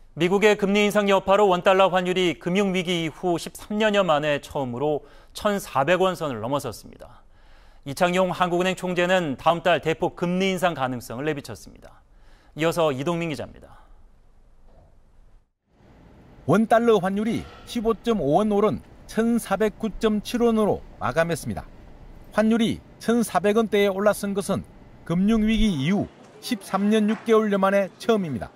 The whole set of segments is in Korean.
미국의 금리 인상 여파로 원달러 환율이 금융위기 이후 13년여 만에 처음으로 1,400원 선을 넘어섰습니다. 이창용 한국은행 총재는 다음 달 대폭 금리 인상 가능성을 내비쳤습니다. 이어서 이동민 기자입니다. 원달러 환율이 15.5원 오른 1,409.7원으로 마감했습니다. 환율이 1,400원대에 올라선 것은 금융위기 이후 13년 6개월여 만에 처음입니다.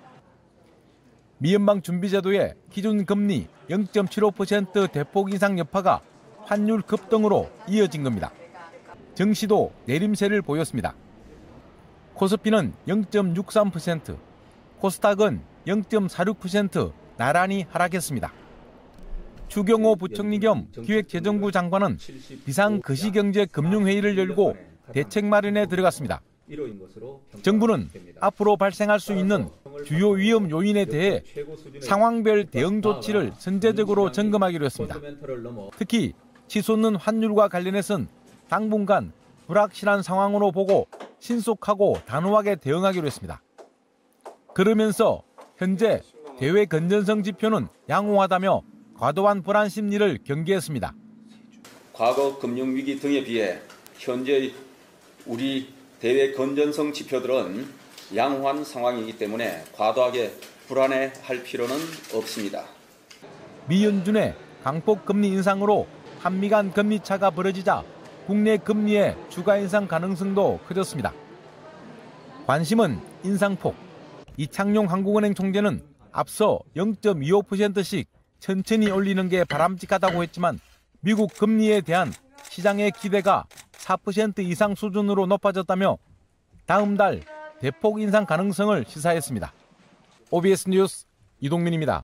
미연방준비제도의 기준금리 0.75% 대폭 인상 여파가 환율 급등으로 이어진 겁니다. 증시도 내림세를 보였습니다. 코스피는 0.63%, 코스닥은 0.46% 나란히 하락했습니다. 추경호 부총리 겸 기획재정부 장관은 비상거시경제금융회의를 열고 대책 마련에 들어갔습니다. 정부는 앞으로 발생할 수 있는 주요 위험 요인에 대해 상황별 대응 조치를 선제적으로 점검하기로 했습니다. 특히 치솟는 환율과 관련해서는 당분간 불확실한 상황으로 보고 신속하고 단호하게 대응하기로 했습니다. 그러면서 현재 대외 건전성 지표는 양호하다며 과도한 불안 심리를 경계했습니다. 과거 금융위기 등에 비해 현재의 우리 대외 건전성 지표들은 양호한 상황이기 때문에 과도하게 불안해할 필요는 없습니다. 미연준의 강폭 금리 인상으로 한미 간 금리 차가 벌어지자 국내 금리의 추가 인상 가능성도 커졌습니다. 관심은 인상폭. 이창용 한국은행 총재는 앞서 0.25%씩 천천히 올리는 게 바람직하다고 했지만 미국 금리에 대한 시장의 기대가 4% 이상 수준으로 높아졌다며 다음 달 대폭 인상 가능성을 시사했습니다. OBS 뉴스 이동민입니다.